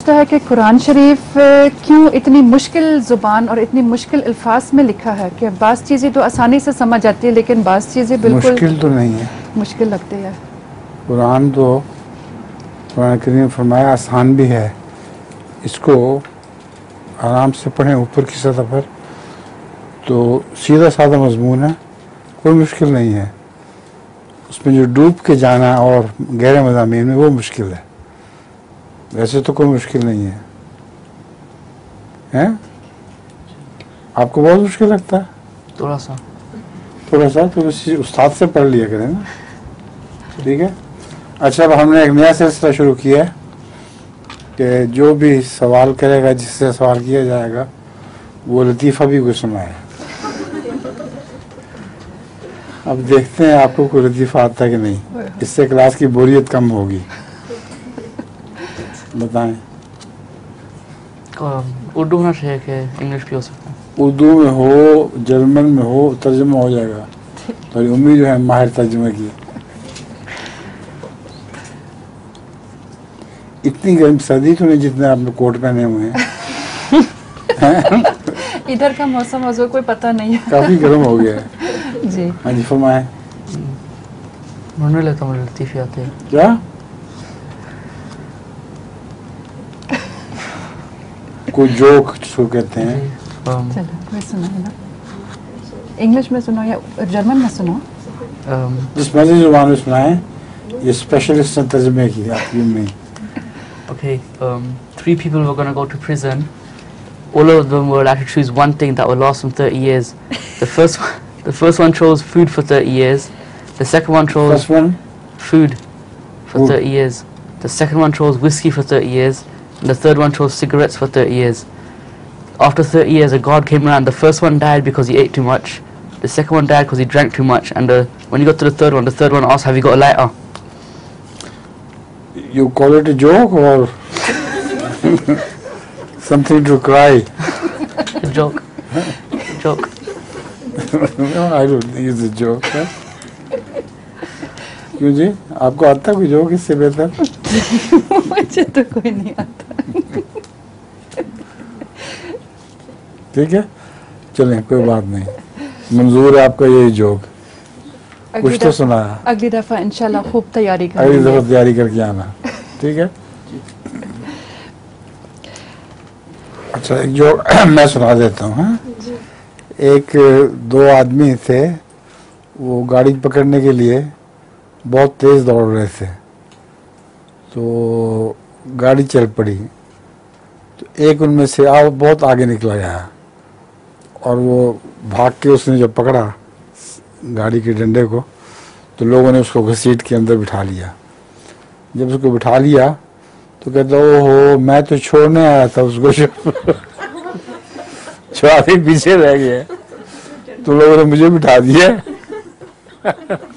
है कि कुरान शरीफ क्यों इतनी मुश्किल ज़ुबान और इतनी मुश्किल अल्फाज में लिखा है कि बाज़ चीज़ें तो आसानी से समझ जाती है लेकिन बाज़ चीज़ें बिल्कुल मुश्किल तो नहीं है, मुश्किल लगती है। कुरान तो कुरान करीम फरमाया आसान भी है, इसको आराम से पढ़ें ऊपर की सतह पर तो सीधा साधा मजमून है, कोई मुश्किल नहीं है। उसमें जो डूब के जाना और गहरे मज़ामीन में वो मुश्किल है, वैसे तो कोई मुश्किल नहीं है। हैं? आपको बहुत मुश्किल लगता है? थोड़ा सा तो किसी उस्ताद से पढ़ लिया करें ना, ठीक है। अच्छा, अब हमने एक नया सिलसिला शुरू किया है कि जो भी सवाल करेगा, जिससे सवाल किया जाएगा, वो लतीफ़ा भी कोई सुनाए। अब देखते हैं आपको कोई लतीफ़ा आता है कि नहीं, इससे क्लास की बोरियत कम होगी। बताएं। उर्दू होना चाहिए कि इंग्लिश भी हो सकता है? उर्दू में हो, जर्मन में हो, तर्जुमा हो जाएगा। तो उम्मीद जो है माहिर तर्जुमे की। इतनी गर्म सर्दी तो नहीं जितने आपने कोट पहने हुए हैं। इधर का मौसम हजूर कोई पता नहीं है, काफी गर्म हो गया है जी। हाँ जी, फरमाएं। मुझे लगता है मुझे लतीफ़े आते हैं। क्या कोई जोक जिसको कहते हैं? चलो मैं सुनाऊँ ना, इंग्लिश में सुनो या जर्मन में सुनो? जिस मर्जी जुबान में सुनाएं, ये स्पेशलिस्ट हैं तर्जुमे की आपकी में। Okay, 3 people were going to go to prison. All of them were allowed to choose one thing that would last them 30 years. The first one chose food for 30 years. The second one chose First one? food for 30 years. The second one chose whiskey for 30 years. And the third one chose cigarettes for 30 years. After 30 years, a guard came around. The first one died because he ate too much. The second one died because he drank too much. And when you got to the third one asked, "Have you got a lighter?" You call it a joke or something to cry? A joke. Joke. No, I don't think it's a joke. Huh? क्यों जी, आपको आता है कोई joke इससे बेहतर? मुझे तो कोई नहीं आता। ठीक है, चलें, कोई बात नहीं, मंजूर है आपका ये जोक। कुछ तो सुनाया। अगली दफा इंशाल्लाह खूब तैयारी अगली करेंगे। दफा तैयारी करके आना, ठीक है। अच्छा, एक जोक मैं सुना देता हूँ। हाँ, एक दो आदमी थे, वो गाड़ी पकड़ने के लिए बहुत तेज़ दौड़ रहे थे, तो गाड़ी चल पड़ी। तो एक उनमें से बहुत आगे निकला गया और वो भाग के उसने जब पकड़ा गाड़ी के डंडे को, तो लोगों ने उसको घसीट के अंदर बिठा लिया। जब उसको बिठा लिया तो कहता, ओहो, मैं तो छोड़ने आया था उसको, छुड़ाने पीछे रह गया, तो लोगों ने मुझे बिठा दिया।